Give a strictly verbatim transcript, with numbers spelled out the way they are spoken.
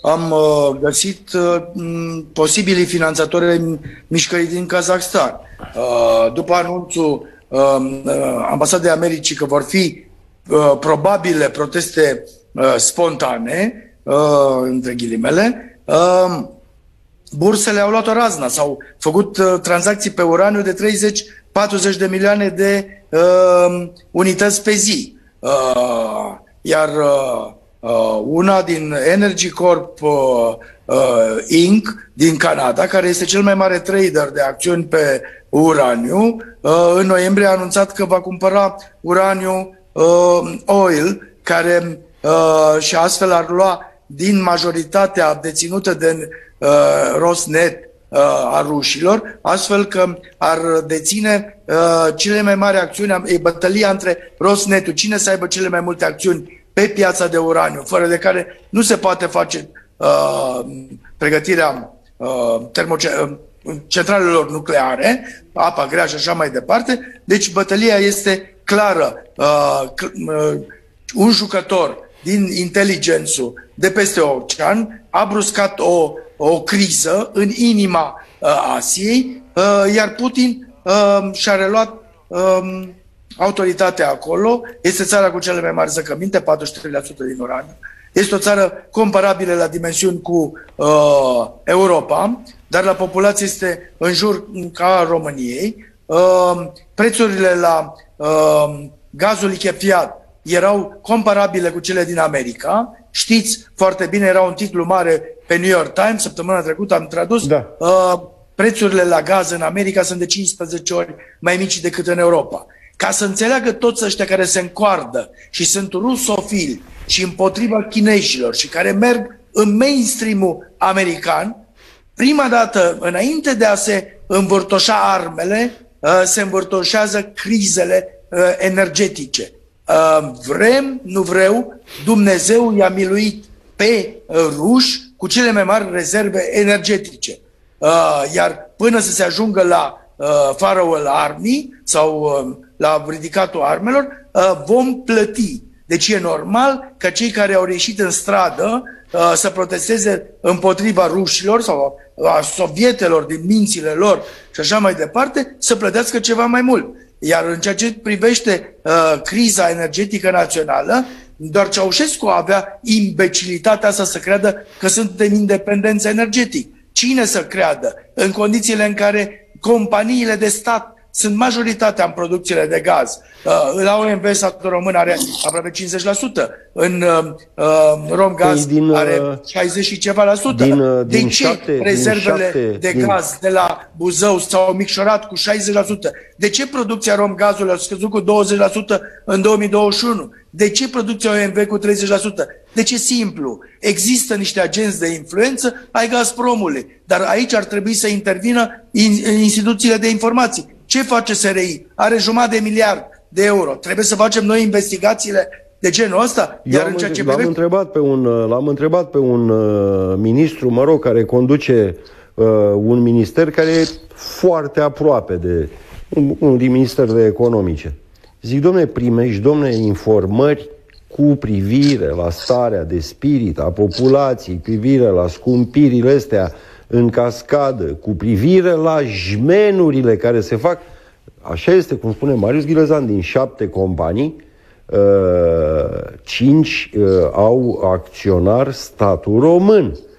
am uh, găsit uh, posibilii finanțatori ai mișcării din Kazakhstan. Uh, după anunțul uh, uh, Ambasadei Americii că vor fi uh, probabile proteste uh, spontane, uh, între ghilimele, uh, bursele au luat o raznă, s-au făcut uh, tranzacții pe uraniu de treizeci patruzeci de milioane de uh, unități pe zi. Uh, iar uh, uh, una din Energy Corp uh, uh, Incorporated din Canada, care este cel mai mare trader de acțiuni pe uraniu, uh, în noiembrie a anunțat că va cumpăra uraniu uh, oil, care uh, și astfel ar lua din majoritatea deținută de uh, Rosneft a rușilor, astfel că ar deține uh, cele mai mari acțiuni, e bătălia între Rosneft, cine să aibă cele mai multe acțiuni pe piața de uraniu, fără de care nu se poate face uh, pregătirea uh, termocentralelor nucleare, apa grea și așa mai departe. Deci bătălia este clară. Uh, uh, un jucător din inteligențul de peste ocean a bruscat o o criză în inima uh, Asiei, uh, iar Putin uh, și-a reluat uh, autoritatea acolo. Este țara cu cele mai mari zăcăminte, patruzeci și trei la sută din uraniu. Este o țară comparabilă la dimensiuni cu uh, Europa, dar la populație este în jur ca României. Uh, prețurile la uh, gazul lichefiat erau comparabile cu cele din America. Știți foarte bine, era un titlu mare pe New York Times, săptămâna trecută am tradus, da. uh, prețurile la gaz în America sunt de cincisprezece ori mai mici decât în Europa. Ca să înțeleagă toți ăștia care se încoardă și sunt rusofili și împotriva chinezilor și care merg în mainstream-ul american, prima dată, înainte de a se învârtoșa armele, uh, se învârtoșează crizele uh, energetice. Uh, vrem, nu vreau, Dumnezeu i-a miluit pe uh, ruși cu cele mai mari rezerve energetice. Uh, iar până să se ajungă la uh, Firewall Army sau uh, la ridicatul armelor, uh, vom plăti. Deci e normal că cei care au ieșit în stradă uh, să protesteze împotriva rușilor sau a sovietelor din mințile lor și așa mai departe, să plătească ceva mai mult. Iar în ceea ce privește uh, criza energetică națională, doar Ceaușescu avea imbecilitatea asta să creadă că suntem independenți energetic. Cine să creadă? În condițiile în care companiile de stat sunt majoritatea în producțiile de gaz. Uh, la O M V statul român are aproape cincizeci la sută, în uh, Romgaz din, are șaizeci și ceva la sută. Din, uh, de din ce șapte, rezervele șapte, de din... gaz de la Buzău s-au micșorat cu șaizeci la sută? De ce producția Romgazului a scăzut cu douăzeci la sută în două mii douăzeci și unu? De ce producția O M V cu treizeci la sută? Deci e simplu. Există niște agenți de influență ai Gazpromului, dar aici ar trebui să intervină instituțiile de informații. Ce face S R I? Are jumătate de miliard de euro. Trebuie să facem noi investigațiile de genul ăsta? Iar în ceea ce l-am, întrebat pe un, l-am întrebat pe un uh, ministru, mă rog, care conduce uh, un minister care e foarte aproape de un, un din ministerele economice. Zic, domne, primești, domne, informări cu privire la starea de spirit a populației, privire la scumpirile astea în cascadă, cu privire la jmenurile care se fac. Așa este, cum spune Marius Ghilezan, din șapte companii, uh, cinci uh, au acționar statul român.